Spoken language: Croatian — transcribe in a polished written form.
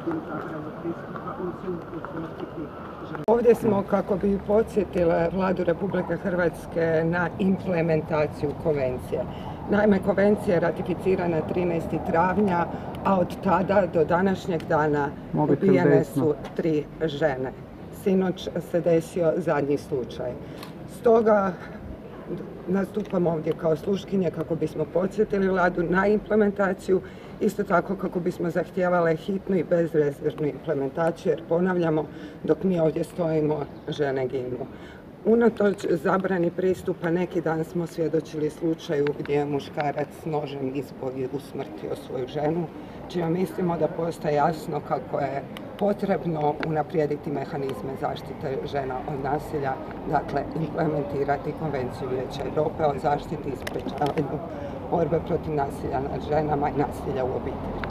Ovdje smo kako bi podsjetila Vladu Republike Hrvatske na implementaciju konvencije. Naime, konvencija je ratificirana 13. travnja, a od tada do današnjeg dana ubijene su 3 žene. Sinoć se desio zadnji slučaj. Stoga nastupam ovdje kao sluškinje kako bismo podsjetili Vladu na implementaciju, isto tako kako bismo zahtijevale hitnu i bezrezervnu implementaciju, jer ponavljamo, dok mi ovdje stojimo, žene ginu. Unatoč zabrani pristupa, neki dan smo svjedočili slučaju gdje je muškarac nožem izbio i usmrtio svoju ženu, čime mislimo da postaje jasno kako je potrebno unaprijediti mehanizme zaštite žena od nasilja, dakle implementirati Konvenciju Vijeća Europe o zaštiti i sprečavanju borbe protiv nasilja nad ženama i nasilja u obitelji.